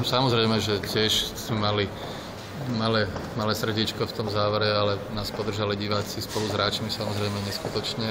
Samozrejme, že tiež sme mali malé srdiečko v tom závere, ale nás podržali diváci spolu s hráčmi samozrejme neskutočne.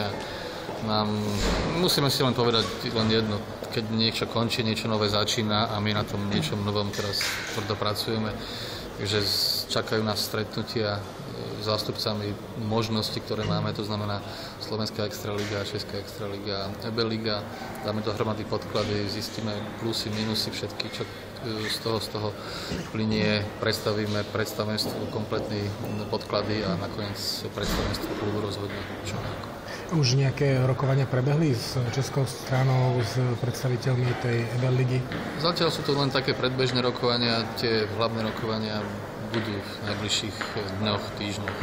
A musíme si len povedať len jedno, keď niečo končí, niečo nové začína a my na tom niečom novom teraz tvrdo pracujeme. Takže čakajú nás stretnutia s zástupcami možnosti, ktoré máme, to znamená Slovenská extraliga, Česká extraliga, EB liga. Dáme dohromady podklady, zistíme plusy, minusy, všetky, čo z toho plynie, predstavíme predstavenstvu kompletné podklady a nakoniec predstavenstvo klubu rozhodne čo ako. Už nejaké rokovania prebehli s českou stranou, s predstaviteľmi tej EB ligy? Zatiaľ sú to len také predbežné rokovania, tie hlavné rokovania budú v najbližších dňoch, týždňoch.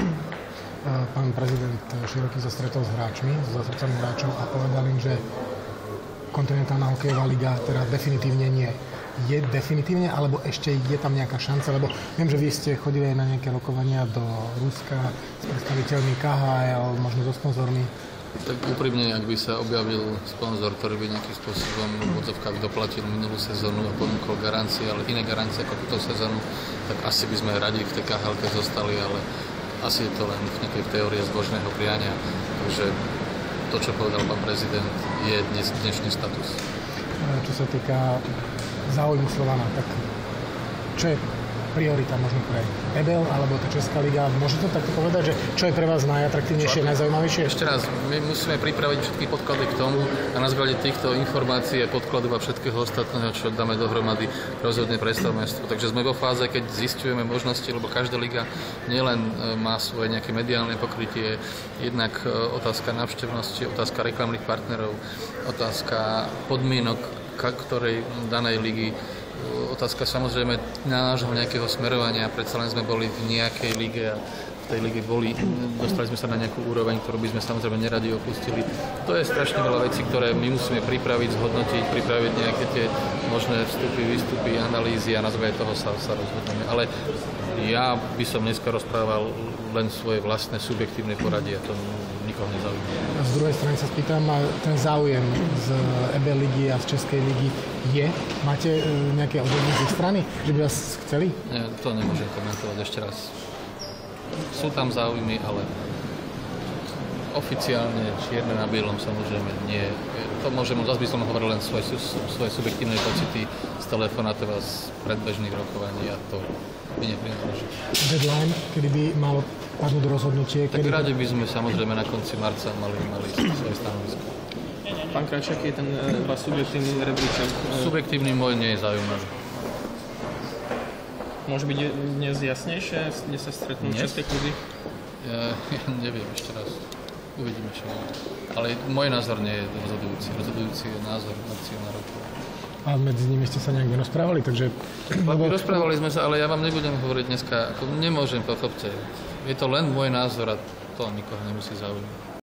Pán prezident Široký sa stretol s hráčmi, s zástupcami hráčov a povedal im, že kontinentálna hokejová liga teda definitívne nie. Je definitívne, alebo ešte je tam nejaká šanca? Lebo viem, že vy ste chodili aj na nejaké rokovania do Ruska s predstaviteľmi KHL, možno so sponzormi. Tak úprimne, ak by sa objavil sponzor, ktorý by nejakým spôsobom v odzovkách doplatil minulú sezónu a ponúkol garancie, ale iné garancie ako túto sezónu, tak asi by sme radi v tej KHL-ke zostali, ale asi je to len v nejakej teórie zbožného priania. Takže to, čo povedal pán prezident, je dnešný status. Čo sa týka záujmu Slovana, tak čo je priorita možno pre EBL alebo tá Česká liga? Môžete to takto povedať, že čo je pre vás najatraktívnejšie, najzaujímavejšie? Ešte raz, my musíme pripraviť všetky podklady k tomu a na základe týchto informácií a podkladov a všetkého ostatného, čo dáme dohromady, rozhodne predstavenstvo. Takže sme vo fáze, keď zisťujeme možnosti, lebo každá liga nielen má svoje nejaké mediálne pokrytie, jednak otázka návštevnosti, otázka reklamných partnerov, otázka podmienok ktorej danej ligy, otázka samozrejme nášho nejakého smerovania, predsa len sme boli v nejakej lige a v tej lige dostali sme sa na nejakú úroveň, ktorú by sme samozrejme neradi opustili. To je strašne veľa vecí, ktoré my musíme pripraviť, zhodnotiť, pripraviť nejaké tie možné vstupy, výstupy, analýzy a na základe toho sa rozhodneme. Ale ja by som dneska rozprával len svoje vlastné subjektívne poradie a to nikoho nezaujíma. A z druhej strany sa spýtam, ten záujem z EB ligy a z Českej ligy je? Máte nejaké odhodné z ich strany, že by vás chceli? Nie, to nemôžem komentovať ešte raz. Sú tam záujmy, ale oficiálne čierne na bielom samozrejme nie. To zase by som hovoril len svoje subjektívne pocity z telefonátov a z predbežných rokovaní a to by neprináleží. Deadline, kedy by malo padnúť rozhodnutie? Tak radi by sme samozrejme na konci marca mali svoje stanovisko. Pán Krajčák, je ten váš subjektívny rebríček? Subjektívny môj nie je zaujímavý. Môže byť dnes jasnejšie, kde sa stretnú české kluby? Ja neviem ešte raz. Uvidíme, čo bude. Ale môj názor nie je rozhodujúci. Rozhodujúci je názor akcionárov. A medzi nimi ste sa nejak nerozprávali, takže... Rozprávali sme sa, ale ja vám nebudem hovoriť dneska, ako nemôžem, pochopte. Je to len môj názor a to nikoho nemusí zaujímať.